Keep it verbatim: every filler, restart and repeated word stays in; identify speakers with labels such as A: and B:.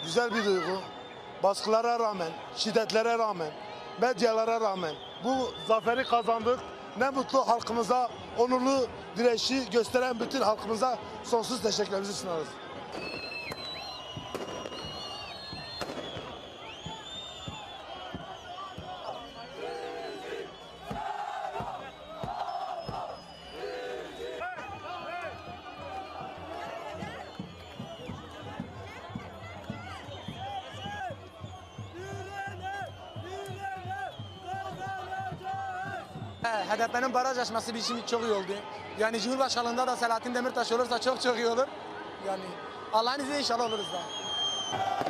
A: güzel bir duygu. Baskılara rağmen, şiddetlere rağmen, medyalara rağmen bu zaferi kazandık. Ne mutlu halkımıza, onurlu direnişi gösteren bütün halkımıza sonsuz teşekkürlerimizi sunarız.
B: H D P'nin baraj aşması bir için çok iyi oldu. Yani Cumhurbaşkanlığında da Selahattin Demirtaş olursa çok çok iyi olur. Yani Allah'ın izniyle inşallah oluruz da.